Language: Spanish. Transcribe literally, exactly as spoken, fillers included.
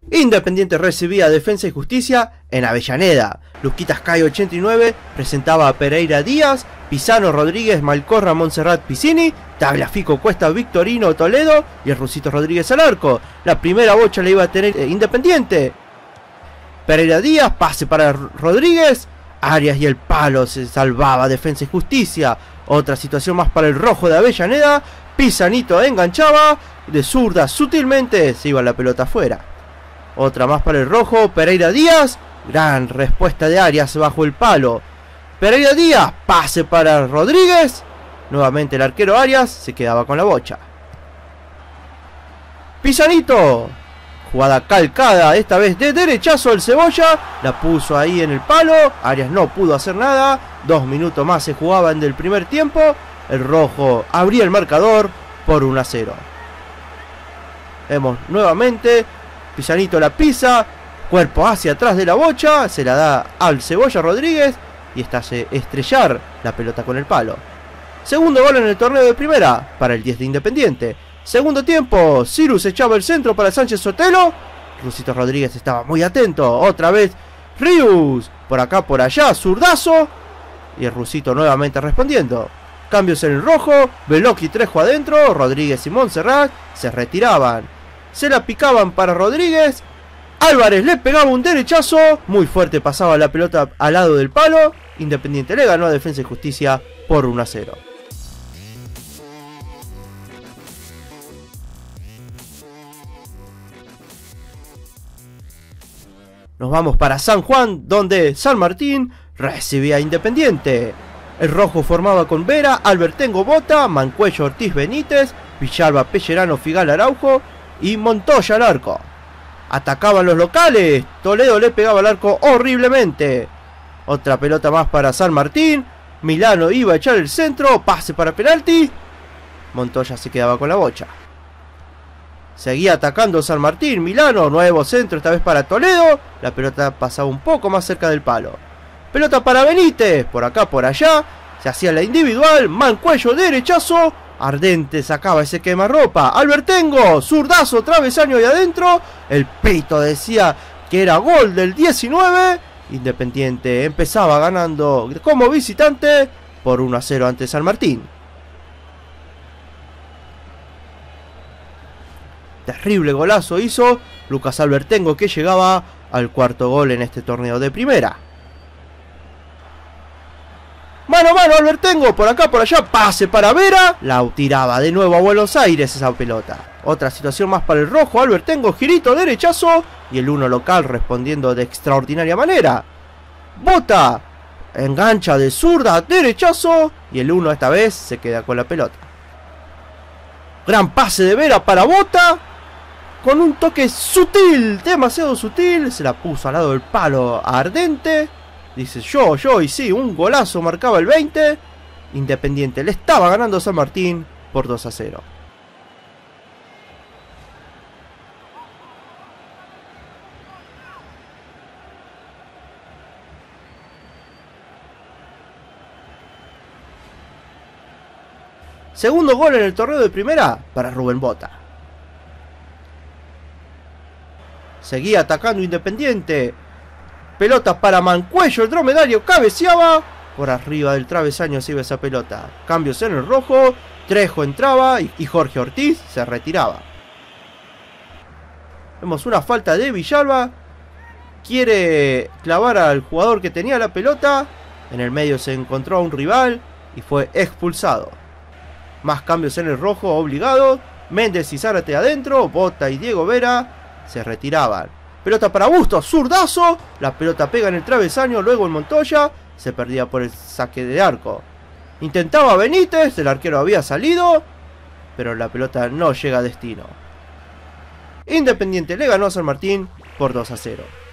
Independiente recibía Defensa y Justicia en Avellaneda. Luquitas Cayo ochenta y nueve presentaba a Pereira Díaz, Pisano Rodríguez, Malcorra Montserrat Piscini, Tagliafico Cuesta Victorino Toledo y el Rusito Rodríguez al arco. La primera bocha la iba a tener eh, Independiente. Pereira Díaz, pase para Rodríguez, Arias y el palo, se salvaba Defensa y Justicia. Otra situación más para el rojo de Avellaneda. Pisanito enganchaba, de zurda sutilmente se iba la pelota afuera. Otra más para el rojo, Pereira Díaz, gran respuesta de Arias bajo el palo. Pereira Díaz, pase para Rodríguez, nuevamente el arquero Arias se quedaba con la bocha. Pisanito, jugada calcada, esta vez de derechazo el Cebolla, la puso ahí en el palo, Arias no pudo hacer nada, dos minutos más se jugaban del primer tiempo, el rojo abría el marcador por uno a cero. Vemos nuevamente, Pisanito la pisa, cuerpo hacia atrás de la bocha, se la da al Cebolla Rodríguez y esta hace estrellar la pelota con el palo. Segundo gol en el torneo de primera para el diez de Independiente. Segundo tiempo, Cirus echaba el centro para Sánchez Sotelo, Rusito Rodríguez estaba muy atento, otra vez Rius, por acá por allá, zurdazo, y el Rusito nuevamente respondiendo. Cambios en el rojo, Veloki Trejo adentro, Rodríguez y Montserrat se retiraban. Se la picaban para Rodríguez, Álvarez le pegaba un derechazo, muy fuerte pasaba la pelota al lado del palo, Independiente le ganó a Defensa y Justicia por uno a cero. Nos vamos para San Juan, donde San Martín recibía a Independiente. El rojo formaba con Vera, Albertengo Bota, Mancuello Ortiz Benítez, Villalba Pellerano Figal Araujo y Montoya al arco. Atacaban los locales, Toledo le pegaba al arco horriblemente. Otra pelota más para San Martín, Milano iba a echar el centro, pase para penalti, Montoya se quedaba con la bocha. Seguía atacando San Martín, Milano, nuevo centro esta vez para Toledo, la pelota pasaba un poco más cerca del palo. Pelota para Benítez, por acá por allá, se hacía la individual, Mancuello derechazo, Ardente sacaba ese quemarropa, Albertengo, zurdazo, travesaño y adentro, el Pito decía que era gol del diecinueve, Independiente empezaba ganando como visitante por uno a cero ante San Martín. Terrible golazo hizo Lucas Albertengo, que llegaba al cuarto gol en este torneo de primera. Mano a mano Albertengo, por acá por allá, pase para Vera, la tiraba de nuevo a Buenos Aires esa pelota. Otra situación más para el rojo, Albertengo, girito derechazo y el uno local respondiendo de extraordinaria manera. Bota, engancha de zurda, derechazo y el uno esta vez se queda con la pelota. Gran pase de Vera para Bota, con un toque sutil, demasiado sutil, se la puso al lado del palo a Ardente. Dice yo, yo, y sí, un golazo marcaba el veinte. Independiente le estaba ganando a San Martín por dos a cero. Segundo gol en el torneo de primera para Rubén Bota. Seguía atacando Independiente. Pelota para Mancuello, el dromedario cabeceaba. Por arriba del travesaño se iba esa pelota. Cambios en el rojo. Trejo entraba y, y Jorge Ortiz se retiraba. Vemos una falta de Villalba. Quiere clavar al jugador que tenía la pelota. En el medio se encontró a un rival y fue expulsado. Más cambios en el rojo obligados. Méndez y Zárate adentro. Bota y Diego Vera se retiraban. Pelota para Bustos, zurdazo, la pelota pega en el travesaño, luego el Montoya se perdía por el saque de arco. Intentaba Benítez, el arquero había salido, pero la pelota no llega a destino. Independiente le ganó a San Martín por dos a cero.